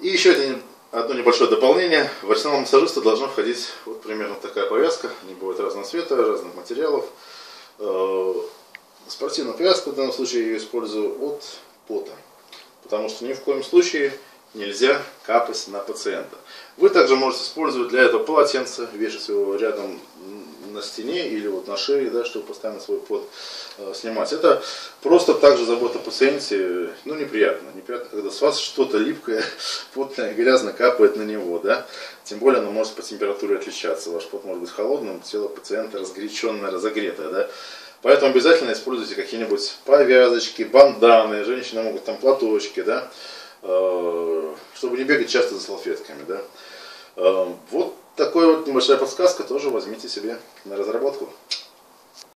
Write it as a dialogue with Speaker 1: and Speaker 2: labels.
Speaker 1: И еще одно небольшое дополнение. В арсенал массажиста должна входить вот примерно такая повязка. Они бывают разного цвета, разных материалов. Спортивная повязка, в данном случае я ее использую от пота. Потому что ни в коем случае нельзя капать на пациента. Вы также можете использовать для этого полотенце, вешать его рядом на стене или вот на шее, да, чтобы постоянно свой пот снимать. Это просто также забота о пациенте. Ну, неприятно. Неприятно, когда с вас что-то липкое, потное, грязно капает на него, да. Тем более оно может по температуре отличаться. Ваш пот может быть холодным, тело пациента разгоряченное, разогретое, да. Поэтому обязательно используйте какие-нибудь повязочки, банданы, женщины могут там платочки, да, чтобы не бегать часто за салфетками, да. Вот такая вот небольшая подсказка тоже возьмите себе на разработку.